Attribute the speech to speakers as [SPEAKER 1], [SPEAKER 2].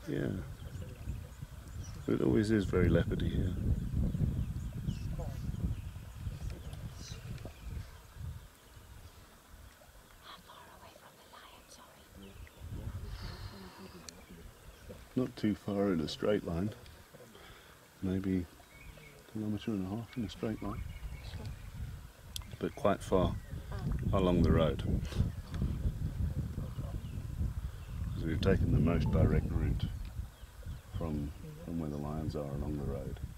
[SPEAKER 1] Yeah. It always is very leopardy here. Not too far in a straight line. Maybe a kilometre and a half in a straight line. But quite far along the road. So we've taken the most direct route from where the lions are along the road.